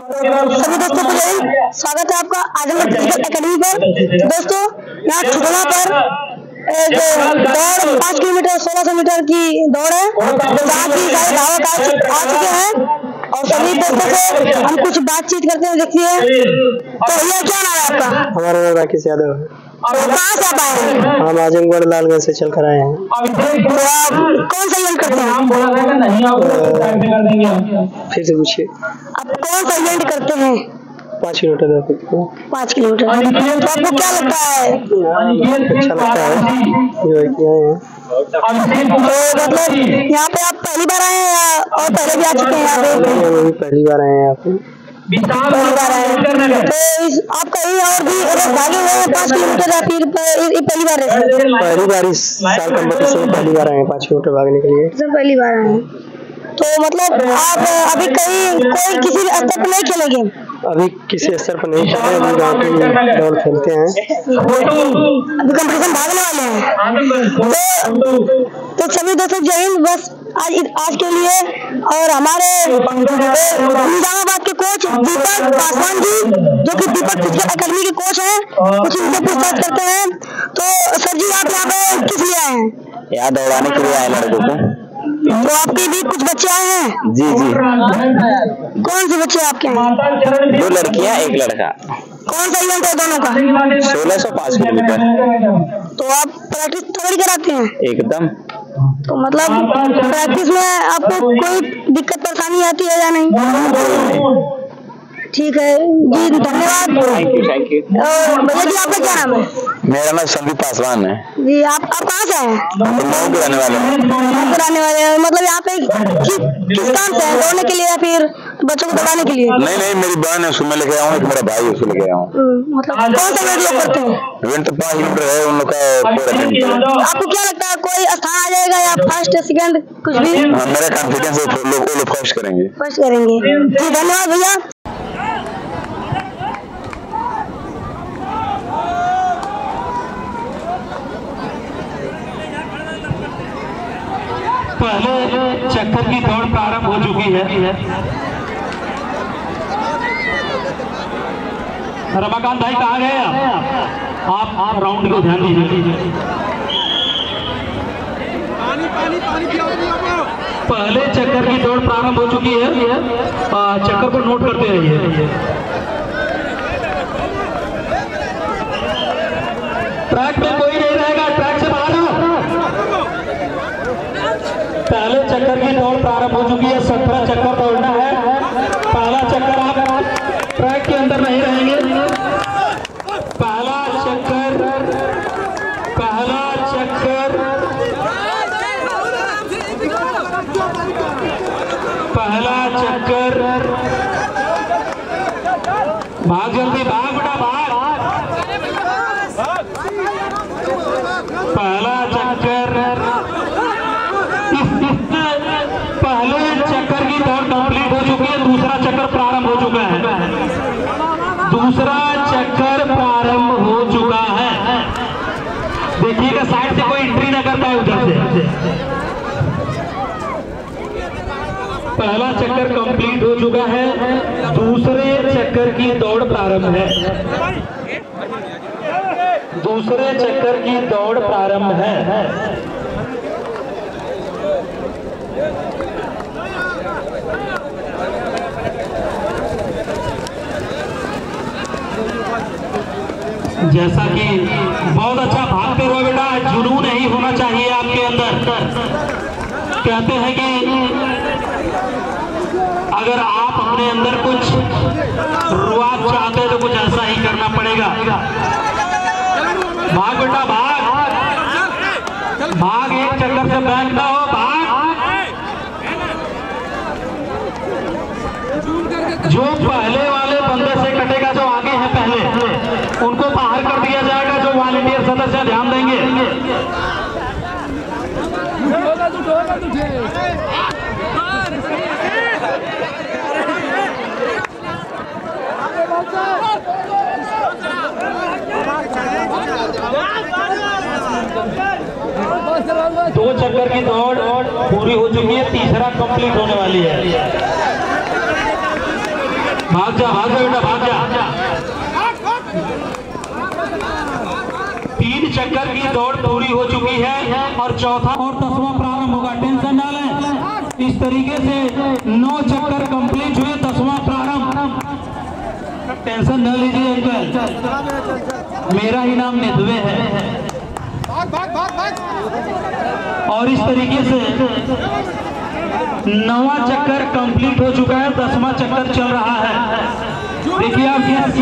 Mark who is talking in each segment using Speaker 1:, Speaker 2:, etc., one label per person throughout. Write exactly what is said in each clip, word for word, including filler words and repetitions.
Speaker 1: सभी दोस्तों को जय स्वागत है आपका आजमगढ़ फिजिकल एकेडमी पर। दोस्तों यहाँ छुटना पर एक दौड़ पाँच किलोमीटर सोलह सौ मीटर की दौड़ है, जहाँ की सारे धावक आ चुके हैं और सभी दोस्तों से हम कुछ बातचीत करते हैं। देखिए, तो भैया क्या नाम है आपका?
Speaker 2: हमारा नाम राकेश यादव है।
Speaker 1: और कहाँ से आप आए हैं?
Speaker 2: हम आजमगढ़ लालगंज से चल कर आए हैं।
Speaker 1: तो आप कौन सा इवेंट करते हैं?
Speaker 2: फिर से पूछिए।
Speaker 1: आप कौन सा इवेंट करते हैं?
Speaker 2: पाँच किलोमीटर दौड़ते हैं।
Speaker 1: पाँच किलोमीटर। तो आपको क्या लगता है?
Speaker 2: अच्छा लगता है जो है कि आए हैं।
Speaker 1: तो मतलब यहाँ पे आप पहली बार आए हैं या और पहले भी आ चुके हैं? यहाँ पे
Speaker 2: वो भी पहली बार आए हैं यहाँ पे।
Speaker 1: पहली बार आए हैं। तो इस आप कहीं और भी अगर भागे हुए हैं पाँच किलोमीटर या फिर पहली बार है?
Speaker 2: पहली बार इस साल कंपटीशन में पहली बार आए हैं पाँच किलोमीटर भागने के लिए।
Speaker 1: सर पहली बार आए हैं। तो मतलब आप अभी कहीं कोई किसी स्तर पर नहीं खेलेंगे?
Speaker 2: अभी किसी स्तर पर नहीं खेले, अभी गाँव की दौड़ खेलते हैं।
Speaker 1: अभी कंपटीशन भागने वाले हैं। तो तो सभी दोस्तों जय हिंद। बस आज आज के लिए और हमारे निजामाबाद के कोच दीपक पासवान जी, जो कि दीपक फिजिकल एकेडमी के कोच हैं, कुछ इनसे पूछताछ करते हैं। तो सर जी आप यहाँ पे किस लिए आए हैं?
Speaker 3: यहाँ दौड़ाने के लिए आए लड़कों को।
Speaker 1: तो आपके भी कुछ बच्चे आए हैं?
Speaker 3: जी जी।
Speaker 1: कौन से बच्चे आपके हैं?
Speaker 3: दो लड़कियाँ एक लड़का।
Speaker 1: कौन सा इवेंट है दोनों का?
Speaker 3: सोलह सौ पाँच किलोमीटर।
Speaker 1: तो आप प्रैक्टिस तगड़ी कराते हैं?
Speaker 3: एकदम।
Speaker 1: तो मतलब प्रैक्टिस में आपको कोई दिक्कत परेशानी आती है या नहीं? ठीक है जी, धन्यवाद।
Speaker 3: Thank you thank you.
Speaker 1: भैया जी आपका क्या नाम है?
Speaker 3: मेरा नाम संदीप पासवान है
Speaker 1: जी। आप आप कहाँ से हैं?
Speaker 3: लखनऊ के रहने वाले हैं।
Speaker 1: रहने वाले हैं। मतलब यहाँ पे कि, किस काम से हैं? दौड़ने के लिए या फिर बच्चों को दौड़ाने के लिए?
Speaker 3: नहीं नहीं, मेरी बहन है, उसको मैं लेके आया हूँ। मेरा भाई है, उसको लेके आया हूँ।
Speaker 1: मतलब कौन सा इवेंट लोग करते हैं?
Speaker 3: इवेंट तो पाँच किलोमीटर है उन लोग का।
Speaker 1: आपको क्या लगता है कोई स्थान आ जाएगा या फर्स्ट सेकंड कुछ भी?
Speaker 3: मेरा कॉन्फिडेंस है वो लोग फर्स्ट करेंगे।
Speaker 1: फर्स्ट करेंगे जी। धन्यवाद भैया।
Speaker 4: पहले चक्कर की दौड़ प्रारंभ हो चुकी है। रमाकांत भाई कहाँ गए आप? आप आप राउंड को ध्यान दीजिए।
Speaker 5: पानी पानी पानी
Speaker 4: पहले चक्कर की दौड़ प्रारंभ हो चुकी है। चक्कर को नोट करते रहिए। ट्रैक में कोई नहीं रहेगा, ट्रैक से बाहर आओ। पहले चक्कर की दौड़ प्रारंभ हो चुकी है। सत्रह चक्कर दौड़ना है। पहला चक्कर आप ट्रैक के अंदर नहीं रहेंगे। पहला चक्कर पहला चक्कर पहला चक्कर भाग जल्दी, भाग बेटा भाग। पहला चक्कर पहले चक्कर की दौड़ कंप्लीट हो चुकी है। दूसरा चक्कर प्रारंभ हो चुका है। दूसरा चक्कर प्रारंभ हो चुका है। देखिएगा साइड से कोई एंट्री ना कर पाए उधर से। पहला चक्कर कंप्लीट हो चुका है। दूसरे चक्कर की दौड़ प्रारंभ है। दूसरे चक्कर की दौड़ प्रारंभ है। जैसा कि बहुत अच्छा भागते हुए बेटा, जुनून नहीं होना चाहिए आपके अंदर। कहते हैं कि अगर आप अपने अंदर कुछ रुआब चाहते तो कुछ ऐसा ही करना पड़ेगा। भाग बेटा भाग भाग, एक चक्कर से बैक ना हो, भाग। जो पहले वाले बंदे से कटेगा, जो आगे है पहले, उनको बाहर कर दिया जाएगा। जो वॉलंटियर सदस्य ध्यान देंगे। दो चक्कर की दौड़ पूरी हो चुकी है, तीसरा कंप्लीट होने वाली है। भाग जा भाग जा बेटा भाग जा। तीन चक्कर की दौड़ पूरी हो चुकी है और चौथा और दसवां प्रारंभ होगा। टेंशन ना लें, इस तरीके से नौ चक्कर कंप्लीट हुए, दसवां प्रारंभ। टेंशन न लीजिए अंकल, मेरा ही नाम निधवे है। और इस तरीके से नवा चक्कर कंप्लीट हो चुका है, दसवां चक्कर चल रहा है। देखिए आप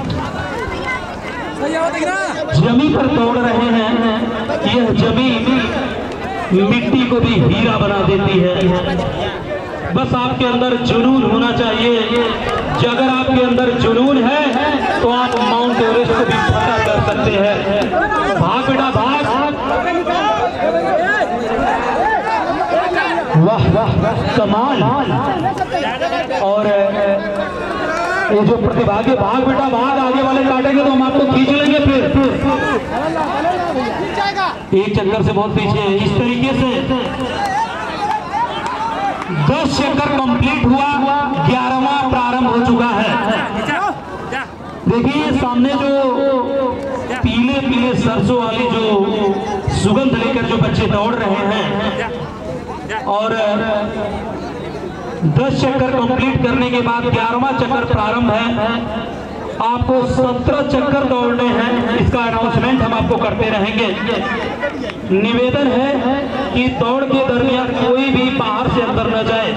Speaker 4: जमी पर दौड़ रहे हैं, यह जमी मिट्टी को भी हीरा बना देती है। बस आपके अंदर जुनून होना चाहिए। अगर आपके अंदर जुनून है तो आप माउंट एवरेस्ट को भी फतह कर सकते हैं। भाग बेटा भाग। वाह वाह कमाल। और ये जो प्रतिभागी, भाग बेटा भाग, आगे वाले काटेंगे तो हम आपको खींच लेंगे। फिर एक चक्कर से बहुत पीछे है। इस तरीके से दस चक्कर कंप्लीट हुआ, ग्यारहवां प्रारंभ हो चुका है। देखिए सामने जो पीले पीले सरसों वाली जो सुगंध लेकर जो बच्चे दौड़ रहे हैं, और दस चक्कर कंप्लीट करने के बाद ग्यारहवां चक्कर प्रारंभ है। आपको सत्रह चक्कर दौड़ने हैं, इसका अनाउंसमेंट हम आपको करते रहेंगे। निवेदन है कि दौड़ के दरमियान कोई भी बाहर से अंदर न जाए।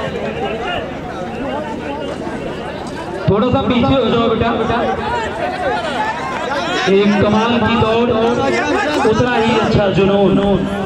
Speaker 4: थोड़ा सा पीछे हो जाओ बेटा। एक कमाल की दौड़, उतना ही अच्छा जुनून।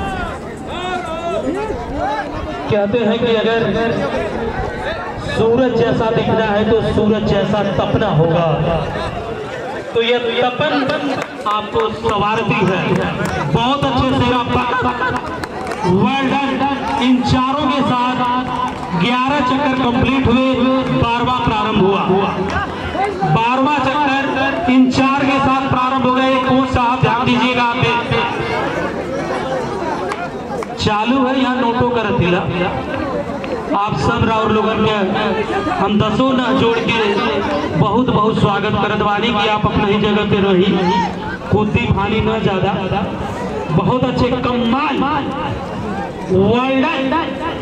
Speaker 4: कहते हैं कि अगर सूरज जैसा दिखना है तो सूरज जैसा तपना होगा। तो ये तपन आपको सवारती है। बहुत अच्छे से वेल डन। इन चारों के साथ ग्यारह चक्कर कंप्लीट हुए, बारहवां प्रारंभ हुआ। बारहवां चक्कर इन चार के साथ प्रारंभ हो गए। कोच साहब ध्यान दीजिएगा, आप चालू है यहाँ नोटों का रतीला। आप सब और लोगों ने हम दसों न जोड़ के बहुत बहुत स्वागत करत बानी कि आप अपना ही जगह पे रही, कूदी फानी न ज्यादा। बहुत अच्छे कमाल वर्ल्ड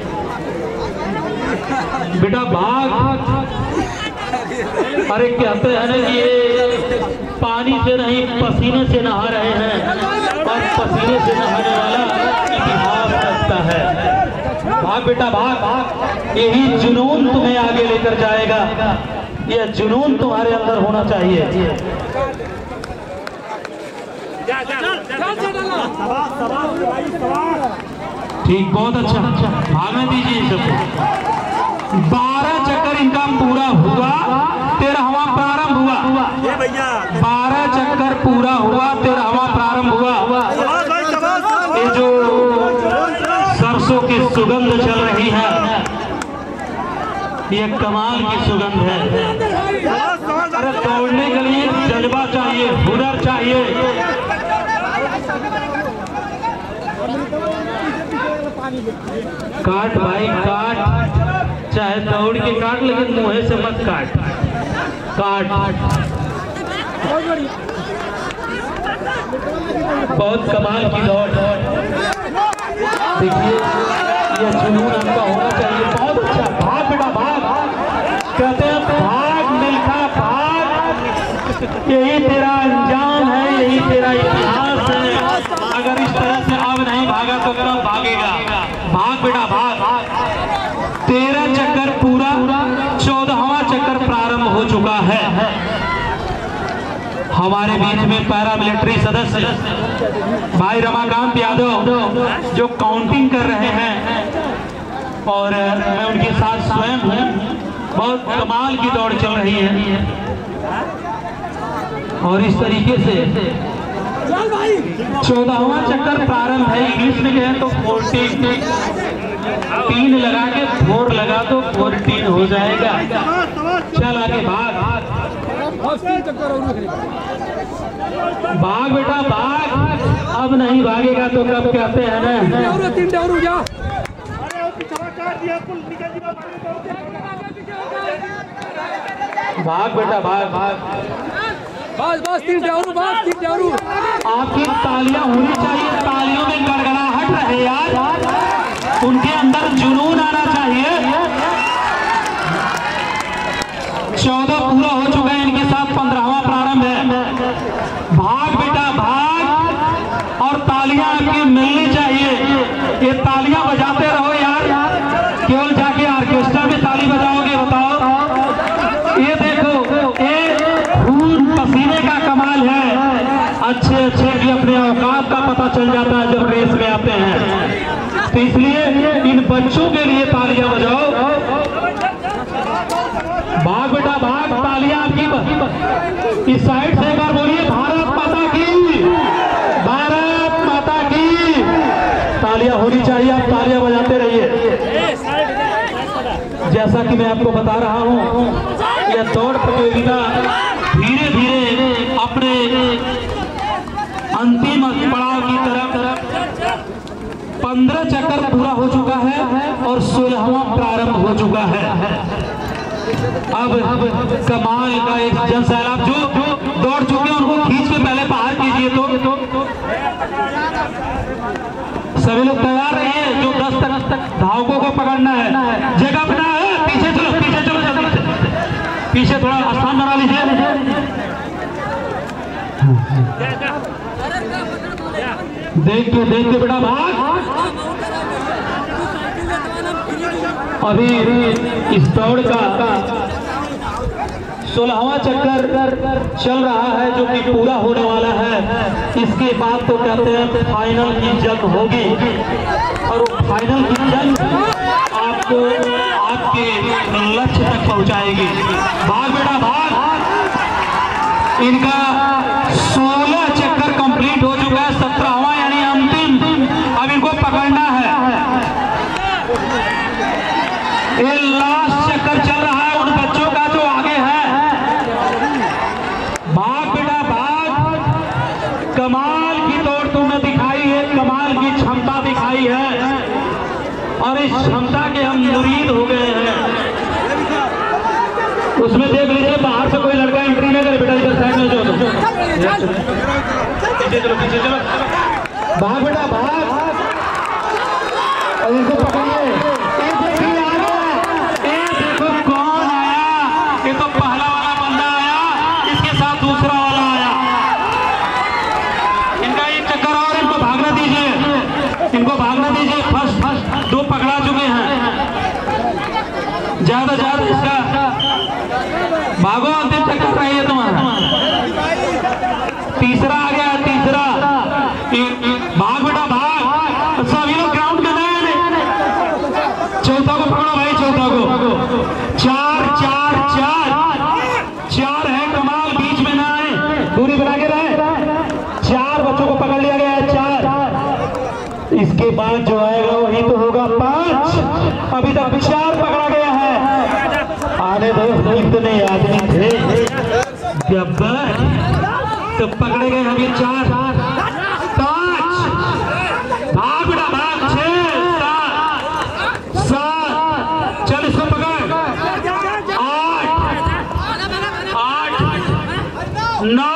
Speaker 4: बेटा भाग। अरे कहते हैं ना कि ये पानी से नहीं पसीने से नहा रहे हैं, और पसीने से नहाने वाला इतिहास रखता है। भाग बेटा भाग भाग। यही जुनून तुम्हें आगे लेकर जाएगा, यह जुनून तुम्हारे अंदर होना चाहिए। ठीक, बहुत अच्छा, भागने दीजिए सबको। बारह चक्कर इनका पूरा हुआ, तेरहवां प्रारंभ हुआ। बारह चक्कर पूरा हुआ, तेरहवां प्रारंभ हुआ। ये जो सरसों की सुगंध चल रही है, ये कमाल की सुगंध है। अरे दौड़ने के लिए जज्बा चाहिए, हुनर चाहिए। काट भाई काट, चाहे दौड़ के काट, लेकिन मुंह से मत काट। काट बहुत कमाल की दौड़। देखिए यह जुनून आपका होना चाहिए। बहुत अच्छा, भाग बेटा भाग। कहते हैं भाग मिल्खा भाग, यही तेरा अंजाम है, यही तेरा इतिहास है। अगर इस तरह से अब नहीं भागा तो कब भागेगा? भाग बेटा भाग। तेरह चक्कर पूरा, चौदहवां चक्कर प्रारंभ हो चुका है। हमारे बीच में पैरामिलिट्री सदस्य भाई रमाकांत यादव जो काउंटिंग कर रहे हैं, और मैं उनके साथ स्वयं हूँ। बहुत कमाल की दौड़ चल रही है। और इस तरीके से चौदहवां चक्कर प्रारंभ है। इंग्लिश में कहें तो फोर्टीन, तीन लगा के फोर लगा तो फोर्टीन हो जाएगा। चल आगे भाग भाग बेटा भाग। अब नहीं भागेगा तो कब कहते हैं ना। भाग बेटा भाग भाग।
Speaker 5: बस बस तीन डारू बस तीन डारू।
Speaker 4: आपकी तालियां होनी चाहिए, तालियों में गड़गड़ाहट रहे यार, उनके अंदर जुनून आना चाहिए। चौदह पूरा हो चुका है, इनके साथ पंद्रहवां प्रारंभ है। भाग बेटा भाग, और तालियां आपकी मिलनी चाहिए। ये तालियां बजाते रहो यार, केवल जाके ऑर्केस्ट्रा में ताली बजाओगे बताओ? ये देखो, ये खून पसीने का कमाल है। अच्छे अच्छे भी अपने औकात का पता चल जाता है जब रेस में आते हैं। तो इसलिए इन बच्चों के लिए तालियां बजाओ। भाग बेटा भाग, तालियां आपकी इस साइड से एक बार बोलिए, भारत माता की, भारत माता की। तालियां होनी चाहिए, आप तालियां बजाते रहिए। जैसा कि मैं आपको बता रहा हूं, यह दौड़ प्रतियोगिता धीरे धीरे अपने अंतिम पड़ाव की तरफ, पंद्रह चक्कर पूरा हो चुका है और सोलहवां प्रारंभ हो चुका है। अब कमाल का एक जन सैलाब, जो दौड़ चुके हैं उनको खींच के पहले बाहर कीजिए। तो सभी लोग तैयार रहिए, जो दस तक तक धावकों को पकड़ना है। जगह बना है, पीछे चलो पीछे चलो जल्दी से, पीछे थोड़ा स्थान बना लीजिए। देख के देख के बेटा भाग। अभी इस दौड़ का सोलहवां चक्कर चल रहा है, जो कि पूरा होने वाला है। इसके बाद तो कहते हैं फाइनल की जंग होगी, और वो फाइनल की जंग आपको आपके लक्ष्य तक पहुंचाएगी। भाग बेटा भाग। इनका सोलह चक्कर कंप्लीट हो चुका है, सत्रहवां यानी अंतिम। अब इनको पकड़ना है। ये लास्ट चक्कर चल रहा है उन बच्चों का जो आगे है। भाग बेटा भाग। कमाल की दौड़ तुमने दिखाई है, कमाल की क्षमता दिखाई है, और इस क्षमता के हम मुरीद हो गए हैं। उसमें देख लीजिए, बाहर से कोई लड़का एंट्री नहीं करे। बेटा इधर साइड में जो पीछे चलो पीछे चलो। भाग बेटा भाग, और इनको पकड़िए। देखो कौन आया, ये तो पहला वाला बंदा आया, इसके साथ दूसरा वाला आया। इनका एक चक्कर और, इनको भागना दीजिए, इनको भागना दीजिए। फर्स्ट फर्स्ट दो पकड़ा चुके हैं, ज्यादा ज्यादा इसका भागो, अंतिम चक्कर रही है तुम्हारा। तीसरा आ गया, तीसरा। भाग बेटा भाग, सभी लोग ग्राउंड के नए। चौथा को पकड़ो भाई, चौथा को। चार चार चार चार है, कमाल बीच में ना आए, दूरी बना के रहे। चार बच्चों को पकड़ लिया गया है, चार। इसके बाद जो आएगा वही तो होगा पांच। अभी तक चार पकड़ा गया है। आने दो, इतने आदमी थे गब्बर, तो पकड़े गए अभी चार। पांच। भाग बेटा भाग। छह सात सात, चल इसको पकड़। आठ आठ नौ